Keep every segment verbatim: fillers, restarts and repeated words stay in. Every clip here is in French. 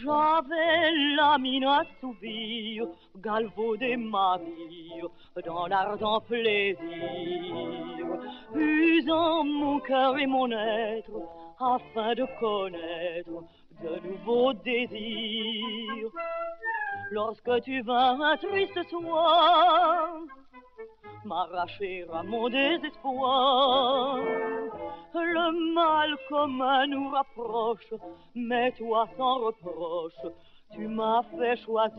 J'avais la mine assoupie, galvaudée ma vie, dans l'ardent plaisir, usant mon cœur et mon être, afin de connaître de nouveaux désirs. Lorsque tu vins un triste soir, m'arracher à mon désespoir, le mal commun nous rapproche, mais toi sans reproche, tu m'as fait choisir.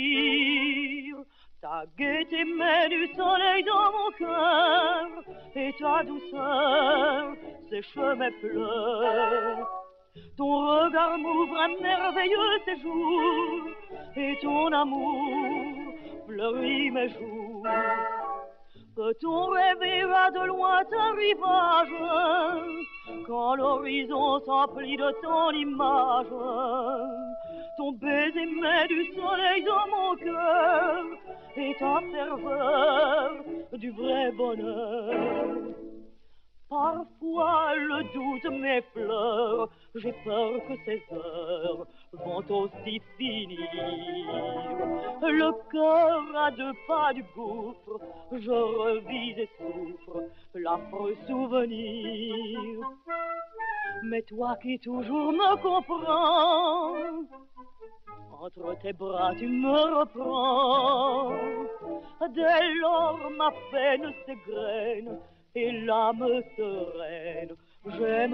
Ta gaieté met du soleil dans mon cœur, et ta douceur sèche mes pleurs. Ton regard m'ouvre un merveilleux séjour, et ton amour fleurit mes jours. Peut-on rêver à de lointains rivages, quand l'horizon s'emplit de ton image? Ton baiser met du soleil dans mon cœur, et ta ferveur du vrai bonheur. Parfois le doute m'effleure, j'ai peur que ces heures vont aussi finir. Le cœur à deux pas du gouffre, je revis et souffre l'affreux souvenir. Mais toi qui toujours me comprends, entre tes bras tu me reprends. Dès lors ma peine s'égrène et l'âme sereine, j'aime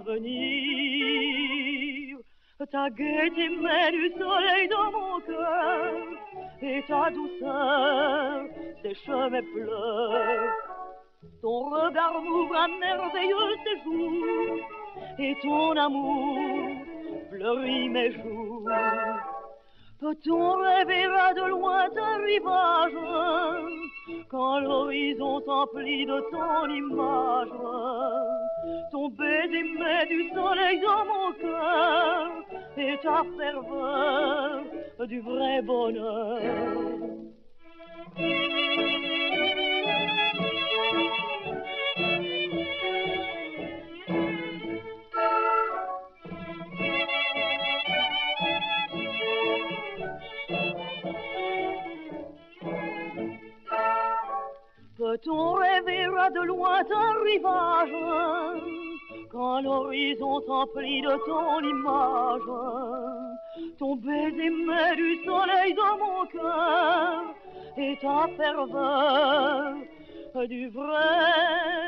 l'avenir. Ta gaieté met du soleil dans mon cœur, et ta douceur sèche mes pleurs. Ton regard m'ouvre un merveilleux séjour, et ton amour fleurit mes jours. Peut-on rêver à de lointains rivages, quand l'horizon s'emplit de ton image? Ton baiser met du soleil dans mon cœur, et ta ferveur du vrai bonheur. Peut-on rêver à de lointains rivages, quand l'horizon s'emplit de ton image? Ton baiser met du soleil dans mon cœur, et ta ferveur du vrai